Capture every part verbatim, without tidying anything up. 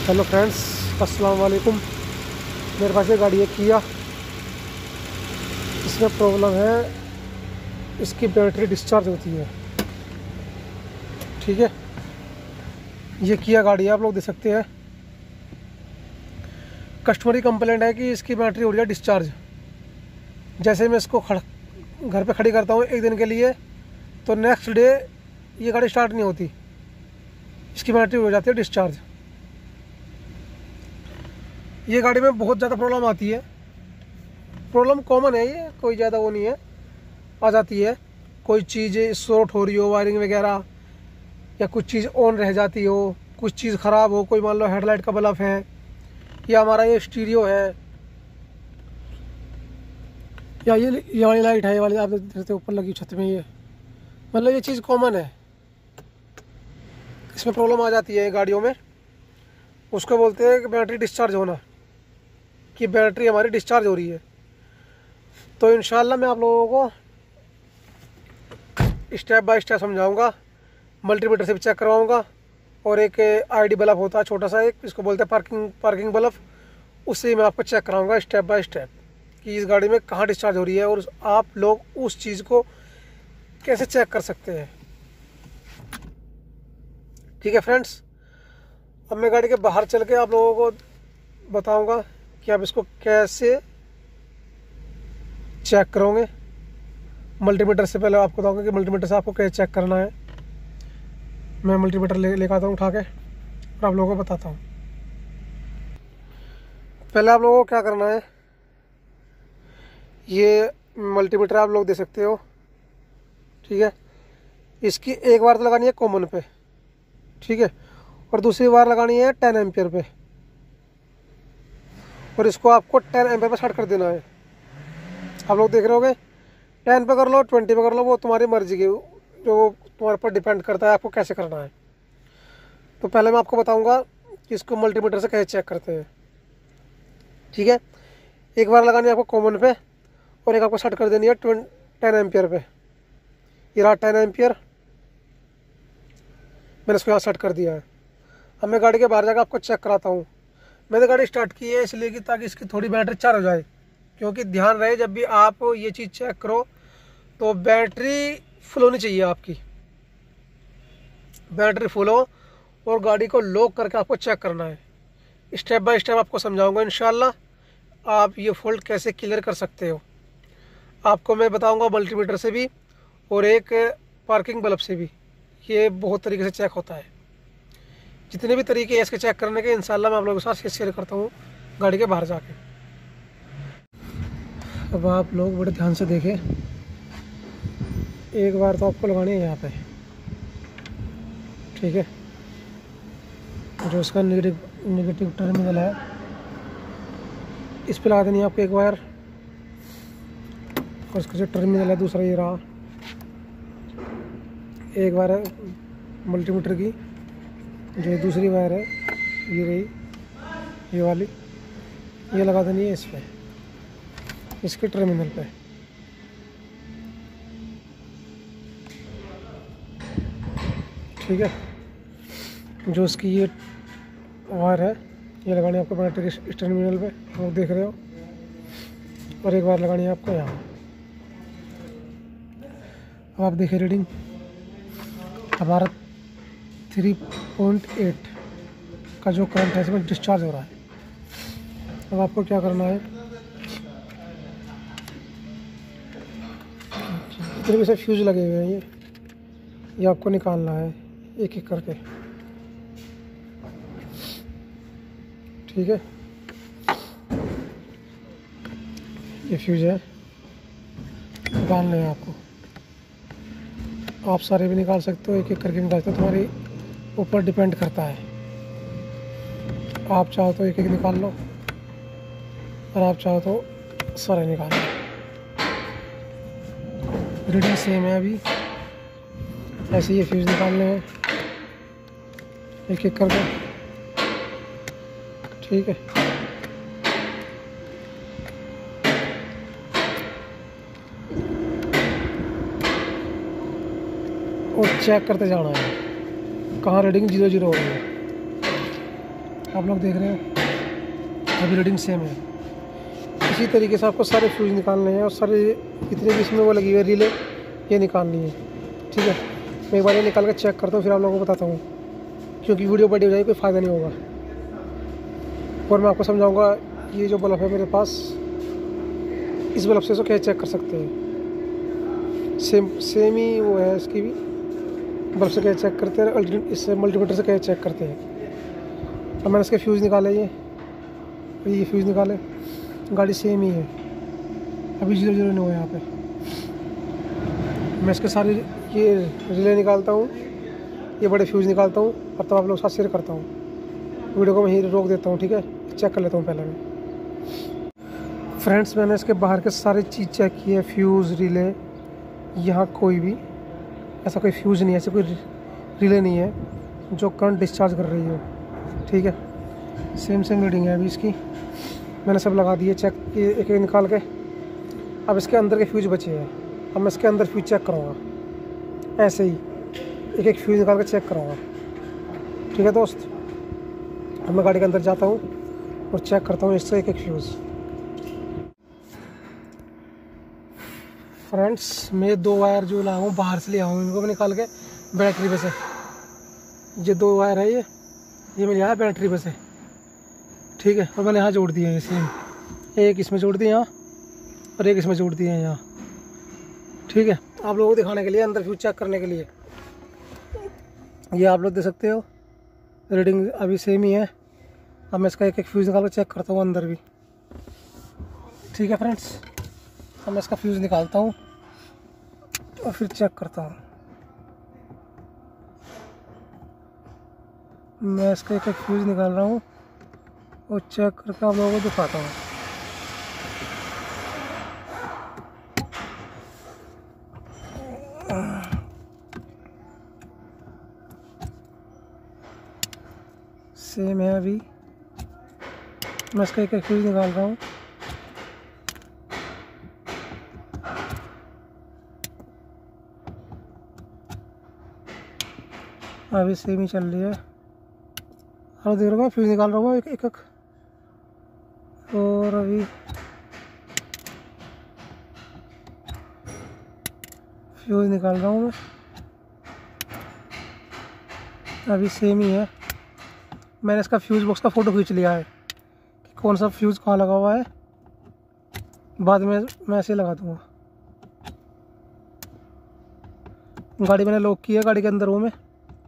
Hello friends, अस्सलाम वालेकुम। मेरे पास ये गाड़ी है किया। इसमें प्रॉब्लम है, इसकी बैटरी डिस्चार्ज होती है। ठीक है, ये किया गाड़ी है, आप लोग देख सकते हैं। कस्टमर की कंप्लेंट है कि इसकी बैटरी हो रही है डिस्चार्ज। जैसे मैं इसको खड़ घर पे खड़ी करता हूँ एक दिन के लिए, तो नेक्स्ट डे ये गाड़ी स्टार्ट नहीं होती, इसकी बैटरी हो जाती है डिस्चार्ज। ये गाड़ी में बहुत ज़्यादा प्रॉब्लम आती है। प्रॉब्लम कॉमन है, ये कोई ज़्यादा वो नहीं है, आ जाती है। कोई चीज़ शॉर्ट हो रही हो, वायरिंग वगैरह, या कुछ चीज़ ऑन रह जाती हो, कुछ चीज़ ख़राब हो। कोई मान लो हेडलाइट का बल्ब है, या हमारा ये स्टीरियो है, या ये ये वाली लाइट है, ये वाली आप देखते ऊपर लगी छत में, ये मतलब ये चीज़ कॉमन है। इसमें प्रॉब्लम आ जाती है गाड़ियों में। उसको बोलते हैं कि बैटरी डिस्चार्ज होना, कि बैटरी हमारी डिस्चार्ज हो रही है। तो इंशाल्लाह मैं आप लोगों को स्टेप बाय स्टेप समझाऊंगा। मल्टीमीटर से भी चेक करवाऊंगा, और एक आईडी बल्ब होता है छोटा सा, एक इसको बोलते हैं पार्किंग पार्किंग बल्ब, उससे मैं आपको चेक कराऊंगा स्टेप बाय स्टेप कि इस गाड़ी में कहाँ डिस्चार्ज हो रही है, और आप लोग उस चीज़ को कैसे चेक कर सकते हैं। ठीक है फ्रेंड्स, अब मैं गाड़ी के बाहर चल के आप लोगों को बताऊंगा कि आप इसको कैसे चेक करोगे। मल्टीमीटर से पहले आपको बताऊंगा कि मल्टीमीटर से आपको कैसे चेक करना है। मैं मल्टीमीटर ले लेकर आता हूँ उठा के, और आप लोगों को बताता हूँ। पहले आप लोगों को क्या करना है, ये मल्टीमीटर आप लोग दे सकते हो। ठीक है, इसकी एक बार तो लगानी है कॉमन पे, ठीक है, और दूसरी बार लगानी है टेन एम्पियर पे, और इसको आपको टेन एम्पियर पे सेट कर देना है। आप लोग देख रहे होगे, टेन पे कर लो, ट्वेंटी पे कर लो, वो तुम्हारी मर्जी की, जो तुम्हारे पर डिपेंड करता है आपको कैसे करना है। तो पहले मैं आपको बताऊंगा कि इसको मल्टीमीटर से कैसे चेक करते हैं। ठीक है, एक बार लगानी है आपको कॉमन पे, और एक आपको सेट कर देनी है टेन एम्पियर पे। ये रहा टेन एम्पियर, मैंने इसको यहाँ सेट कर दिया है। अब मैं गाड़ी के बाहर जाकर आपको चेक कराता हूँ। मैंने गाड़ी स्टार्ट की है इसलिए कि ताकि इसकी थोड़ी बैटरी चार्ज हो जाए, क्योंकि ध्यान रहे जब भी आप ये चीज़ चेक करो तो बैटरी फुल होनी चाहिए आपकी। बैटरी फुल हो और गाड़ी को लॉक करके आपको चेक करना है। स्टेप बाय स्टेप आपको समझाऊंगा इंशाल्लाह आप ये फॉल्ट कैसे क्लियर कर सकते हो। आपको मैं बताऊंगा मल्टीमीटर से भी और एक पार्किंग बल्ब से भी। ये बहुत तरीके से चेक होता है। जितने भी तरीके हैं इसके चेक करने के, इंशाल्लाह मैं आप लोगों के साथ शेयर करता हूँ गाड़ी के बाहर जाके। अब आप लोग बड़े ध्यान से देखें। एक बार तो आपको लगानी है यहाँ पे, ठीक है, जो इसका नेगेटिव नेगेटिव टर्मिनल है, इस पे लगा देनी है आपको एक वायर, और इसका जो टर्मिनल है दूसरा ये रहा। एक वायर है मल्टीमीटर की, जो दूसरी वायर है ये रही, ये वाली, ये लगा देनी है इस पे, इसके टर्मिनल पे। ठीक है, जो इसकी ये वायर है ये लगानी है आपको बैटरी के इस टर्मिनल पे, आप देख रहे हो, और एक बार लगानी है आपको यहाँ। अब आप देखिए रीडिंग हमारा थ्री पॉइंट एट का जो करंट है इसमें डिस्चार्ज हो रहा है। अब आपको क्या करना है, इतने भी से फ्यूज लगे हुए हैं ये ये आपको निकालना है एक एक करके। ठीक है, ये फ्यूज है, निकालना है आपको। आप सारे भी निकाल सकते हो, एक एक करके निकाल सकते हो, तुम्हारे ऊपर डिपेंड करता है। आप चाहो तो एक एक निकाल लो, और आप चाहो तो सारे निकाल लो। रीडिंग सेम है अभी, ऐसे ये फ्यूज निकालने हैं एक एक करके। ठीक है, और चेक करते जाना है कहाँ रीडिंग जीरो जीरो हो रही है। आप लोग देख रहे हैं अभी रीडिंग सेम है। इसी तरीके से आपको सारे फ्यूज़ निकालने हैं और सारे जितने भी इसमें वो लगी हुई है रिले ये निकालनी है। ठीक है, मैं एक बार ये निकाल कर चेक करता हूँ, फिर आप लोगों को बताता हूँ, क्योंकि वीडियो बड़ी हो जाएगी, कोई फ़ायदा नहीं होगा। और मैं आपको समझाऊँगा ये जो बल्ब है मेरे पास, इस बल्ब से इसको कैसे चेक कर सकते हैं। सेम सेम ही वो है इसकी भी, बल्ब से कैसे चेक करते हैं, इससे मल्टीमीटर से कैसे चेक करते हैं। अब मैंने इसके फ्यूज़ निकाले, ये ये फ्यूज़ निकाले, गाड़ी सेम ही है, अभी जीरो जीरो नहीं हुआ यहाँ पे। मैं इसके सारे ये रिले निकालता हूँ, ये बड़े फ्यूज़ निकालता हूँ और तब आप लोग साथ शेयर करता हूँ। वीडियो को मैं यहीं रोक देता हूँ, ठीक है, चेक कर लेता हूँ पहले मैं। फ्रेंड्स, मैंने इसके बाहर के सारी चीज़ चेक की है, फ्यूज़, रिले, यहाँ कोई भी ऐसा कोई फ्यूज़ नहीं है, ऐसे कोई रिले नहीं है जो करंट डिस्चार्ज कर रही हो। ठीक है, सेम सेम रीडिंग है अभी इसकी, मैंने सब लगा दिए चेक, एक एक निकाल के। अब इसके अंदर के फ्यूज़ बचे हैं, अब मैं इसके अंदर फ्यूज़ चेक करूँगा, ऐसे ही एक एक फ्यूज़ निकाल के चेक करूँगा। ठीक है दोस्त, अब मैं गाड़ी के अंदर जाता हूँ और चेक करता हूँ इससे एक एक फ्यूज़। फ्रेंड्स, मैं दो वायर जो लाया हूँ बाहर से ले आऊँ, इनको मैं निकाल के बैटरी पे से, ये दो वायर है, ये ये मेरे यहाँ बैटरी पे से। ठीक है, और मैंने यहाँ जोड़ दिए हैं सेम, एक इसमें जोड़ दिए यहाँ और एक इसमें जोड़ दिए हैं यहाँ। ठीक है, आप लोगों को दिखाने के लिए, अंदर फ्यूज चेक करने के लिए, ये आप लोग देख सकते हो रीडिंग अभी सेम ही है। अब मैं इसका एक एक फ्यूज़ निकाल कर चेक करता हूँ अंदर भी। ठीक है फ्रेंड्स, अब मैं इसका फ्यूज़ निकालता हूँ और फिर चेक करता हूँ। मैं इसका एक एक फ्यूज़ निकाल रहा हूँ और चेक करके आप लोगों को दिखाता हूँ। सेम है, अभी मैं इसका एक एक फ्यूज़ निकाल रहा हूँ। अभी सेम ही चल रही है, और देख रहा हूँ फ्यूज़ निकाल रहा हूँ एक एक, एक। और अभी फ्यूज़ निकाल रहा हूँ मैं, अभी सेम ही है। मैंने इसका फ्यूज़ बॉक्स का फ़ोटो खींच लिया है कि कौन सा फ्यूज़ कहाँ लगा हुआ है, बाद में मैं ऐसे लगा दूँगा। गाड़ी मैंने लॉक की है, गाड़ी के अंदर हूँ मैं।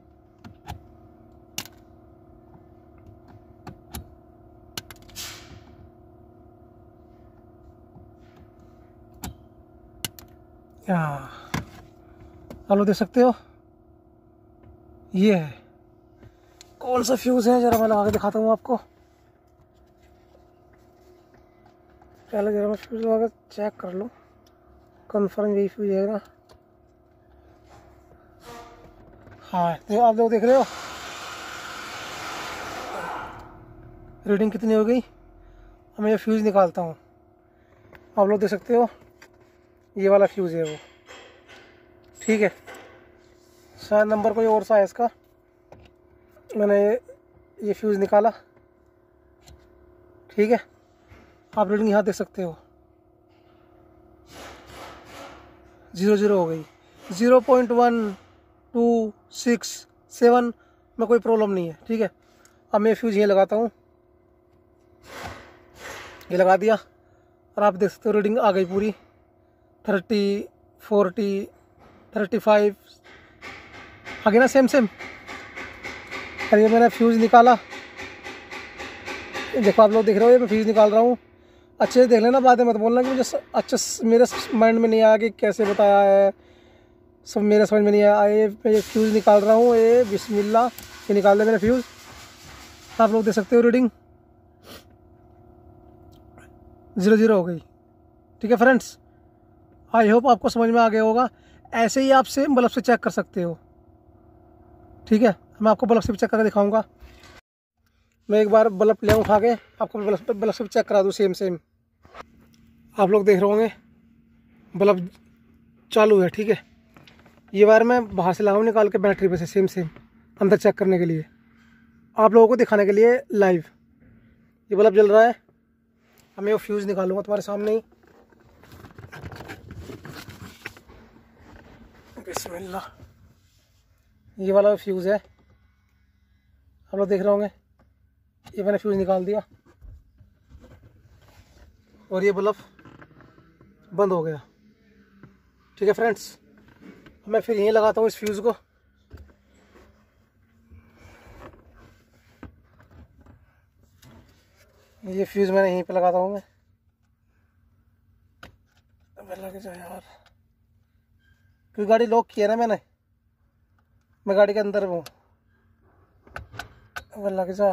आप लोग देख सकते हो, ये है कौन सा फ्यूज़ है, ज़रा मैं लगा के दिखाता हूँ आपको। पहले ज़रा मैं फ्यूज़ लगा के चेक कर लूँ, कन्फर्म यही फ्यूज़ है ना। हाँ, तो आप लोग देख रहे हो रीडिंग कितनी हो गई। अब मैं ये फ्यूज़ निकालता हूँ, आप लोग देख सकते हो ये वाला फ्यूज़ है वो। ठीक है, शायद नंबर कोई और सा है इसका। मैंने ये फ्यूज़ निकाला, ठीक है, आप रीडिंग यहाँ देख सकते हो, ज़ीरो ज़ीरो हो गई, zero point one two six seven में कोई प्रॉब्लम नहीं है। ठीक है, अब मैं फ्यूज़ ये लगाता हूँ, ये लगा दिया और आप देख सकते हो रीडिंग आ गई पूरी, थर्टी फोर्टी थर्टी फाइव आ गई ना, सेम सेम। और ये मैंने फ्यूज़ निकाला, देखो आप लोग देख रहे हो, ये मैं फ्यूज़ निकाल रहा हूँ। अच्छे से देख लेना, बाद में मत बोलना कि मुझे अच्छा मेरे माइंड में नहीं आया कि कैसे बताया है, सब मेरे समझ में नहीं आया। ये मैं ये फ्यूज़ निकाल रहा हूँ, ये बिस्मिल्लाह, ये निकाल लिया मैंने फ्यूज़। आप लोग देख सकते हो रीडिंग ज़ीरो ज़ीरो हो गई। ठीक है फ्रेंड्स, आई होप आपको समझ में आ गया होगा। ऐसे ही आप सेम बल्ब से चेक कर सकते हो। ठीक है, मैं आपको बल्ब से भी चेक करके दिखाऊंगा। मैं एक बार बल्ब ले उठा के आपको बल्ब बल्ब से भी चेक करा दूँ सेम सेम। आप लोग देख रहे होंगे बल्ब चालू है। ठीक है, ये वायर मैं बाहर से लगाऊँ निकाल के बैटरी पे से, सेम सेम अंदर चेक करने के लिए। आप लोगों को दिखाने के लिए लाइव। ये बल्ब जल रहा है, अब मैं वो फ्यूज़ निकालूंगा तुम्हारे सामने ही। बिस्मिल्लाह, ये वाला फ्यूज़ है, आप लोग देख रहे होंगे। ये मैंने फ्यूज़ निकाल दिया और ये बल्ब बंद हो गया। ठीक है फ्रेंड्स, मैं फिर यहीं लगाता हूँ इस फ्यूज़ को। ये फ्यूज़ मैंने यहीं पे लगाता हूँ मैं। अब लग जाए यार, क्योंकि गाड़ी लॉक की है ना मैंने, मैं गाड़ी के अंदर हूँ। अब लग जा,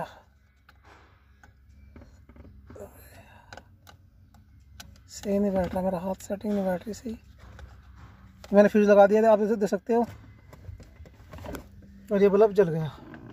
सही नहीं बैठ रहा मेरा हाथ, सेटिंग नहीं बैठ रही सही। मैंने फ्यूज़ लगा दिया था, आप इसे देख सकते हो, और ये बल्ब जल गया।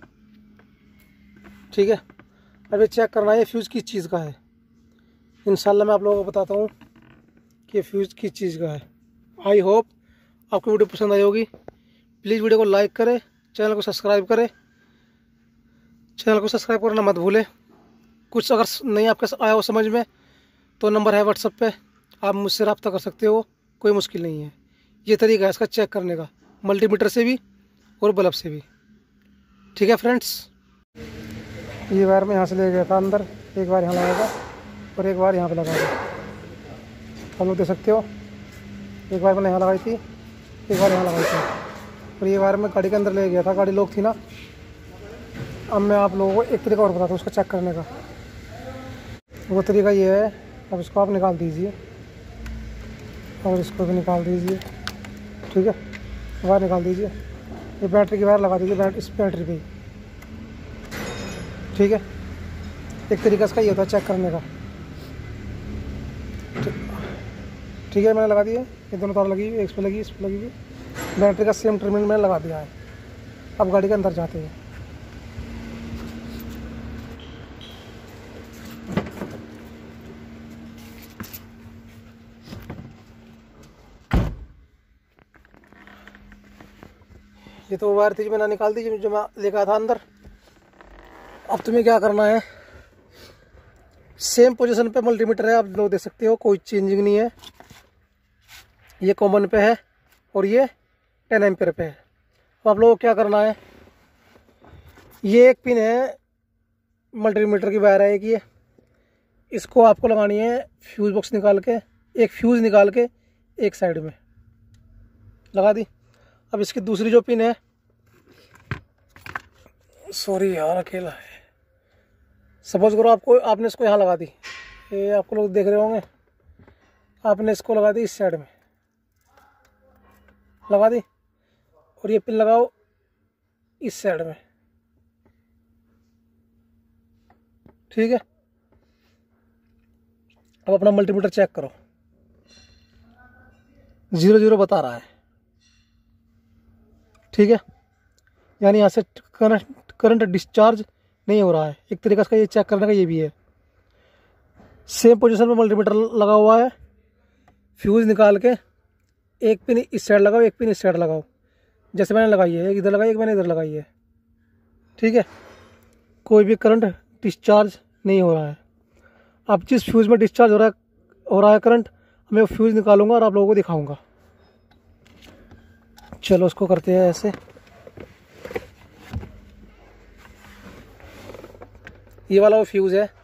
ठीक है, अभी चेक करना है ये फ्यूज़ किस चीज़ का है। इंशाल्लाह मैं आप लोगों को बताता हूँ कि फ्यूज़ किस चीज़ का है। आई होप आपको वीडियो पसंद आई होगी। प्लीज़ वीडियो को लाइक करें, चैनल को सब्सक्राइब करें, चैनल को सब्सक्राइब करना मत भूलें। कुछ अगर नहीं आपके आया हो समझ में तो नंबर है व्हाट्सएप पे, आप मुझसे रब्ता कर सकते हो, कोई मुश्किल नहीं है। ये तरीका है इसका चेक करने का, मल्टीमीटर से भी और बल्ब से भी। ठीक है फ्रेंड्स, ये वायर मैं यहाँ से ले गया था अंदर, एक बार यहाँ लगाएगा और एक बार यहाँ पे लगाएगा। आप लोग देख सकते हो, एक बार मैंने यहाँ लगाई थी, एक बार यहाँ लगाई थी, और ये वायर मैं गाड़ी के अंदर ले गया था, गाड़ी लॉक थी ना। अब मैं आप लोगों को एक तरीका और बताता हूँ उसका चेक करने का। वो तरीका ये है, अब इसको आप निकाल दीजिए और इसको भी निकाल दीजिए। ठीक है, वायर निकाल दीजिए, ये बैटरी की वायर लगा दीजिए बैट इस बैटरी पे। ठीक है, एक तरीका इसका ये होता है चेक करने का। ठीक है, मैंने लगा दिया, ये दोनों तार लगी हुई, इस पर लगी इस पर लगी हुई, बैटरी का सेम टर्मिनल मैंने लगा दिया है। अब गाड़ी के अंदर जाते हैं। ये तो वायर थी जो मैंने निकाल दी, जो मैं लेकर आया था अंदर। अब तुम्हें क्या करना है, सेम पोजीशन पे मल्टीमीटर है, आप लोग देख सकते हो, कोई चेंजिंग नहीं है। ये कॉमन पे है और ये टेन एम्पियर पे है। तो आप लोगों को क्या करना है, ये एक पिन है मल्टीमीटर की वायर है एक, ये इसको आपको लगानी है फ्यूज़ बॉक्स निकाल के, एक फ्यूज़ निकाल के एक साइड में लगा दी। अब इसकी दूसरी जो पिन है, सॉरी यार अकेला है, सपोज करो आपको आपने इसको यहाँ लगा दी, ये आपको लोग देख रहे होंगे, आपने इसको लगा दी इस साइड में लगा दी, और ये पिन लगाओ इस साइड में। ठीक है, अब अपना मल्टीमीटर चेक करो, जीरो जीरो बता रहा है। ठीक है, यानी यहाँ से करंट करंट डिस्चार्ज नहीं हो रहा है। एक तरीका इसका ये चेक करने का ये भी है। सेम पोजीशन में मल्टीमीटर लगा हुआ है, फ्यूज़ निकाल के एक पिन इस साइड लगाओ, एक पिन इस साइड लगाओ, जैसे मैंने लगाई है, एक इधर लगाई एक मैंने इधर लगाई है। ठीक है, कोई भी करंट डिस्चार्ज नहीं हो रहा है। अब जिस फ्यूज़ में डिस्चार्ज हो रहा है हो रहा है करंट, मैं वो फ्यूज़ निकालूंगा और आप लोगों को दिखाऊंगा। चलो उसको करते हैं ऐसे। ये वाला वो फ्यूज़ है,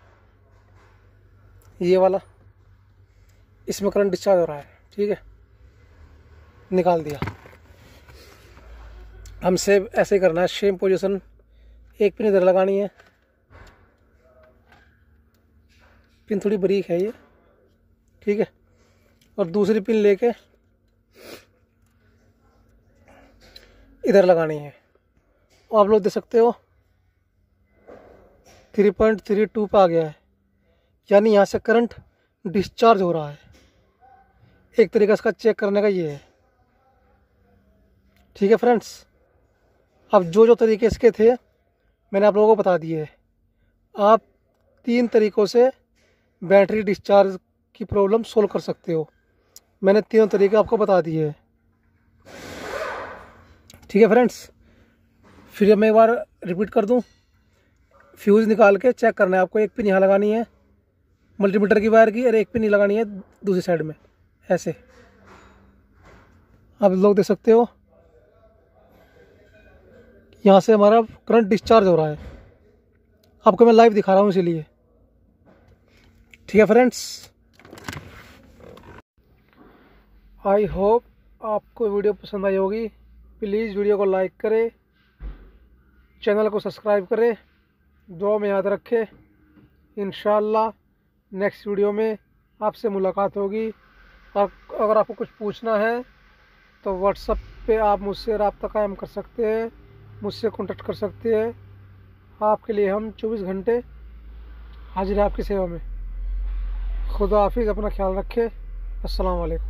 ये वाला, इसमें करंट डिस्चार्ज हो रहा है। ठीक है, निकाल दिया। हमसे ऐसे ही करना है, सेम पोजीशन, एक पिन इधर लगानी है, पिन थोड़ी बारीक है ये। ठीक है, और दूसरी पिन लेके इधर लगानी है। और आप लोग देख सकते हो थ्री पॉइंट थ्री टू पे आ गया है, यानी यहाँ से करंट डिस्चार्ज हो रहा है। एक तरीका इसका चेक करने का ये है। ठीक है फ्रेंड्स, अब जो जो तरीके इसके थे मैंने आप लोगों को बता दिए हैं। आप तीन तरीक़ों से बैटरी डिस्चार्ज की प्रॉब्लम सोल्व कर सकते हो। मैंने तीनों तरीके आपको बता दिए हैं। ठीक है फ्रेंड्स, फिर मैं एक बार रिपीट कर दूं फ्यूज़ निकाल के चेक करना है आपको। एक पिन यहाँ लगानी है मल्टीमीटर की वायर की और एक पिन लगानी है दूसरी साइड में, ऐसे आप लोग देख सकते हो। यहाँ से हमारा करंट डिस्चार्ज हो रहा है, आपको मैं लाइव दिखा रहा हूँ इसीलिए। ठीक है फ्रेंड्स, आई होप आपको वीडियो पसंद आई होगी। प्लीज़ वीडियो को लाइक करें, चैनल को सब्सक्राइब करें, दुआ में याद रखें। इंशाल्लाह नेक्स्ट वीडियो में आपसे मुलाकात होगी। और अगर आपको कुछ पूछना है तो व्हाट्सएप पे आप मुझसे रब्ता कायम कर सकते हैं, मुझसे कॉन्टेक्ट कर सकते हैं। आपके लिए हम चौबीस घंटे हाजिर हैं आपकी सेवा में। खुदा हाफिज़, अपना ख्याल रखें। अस्सलाम वालेकुम।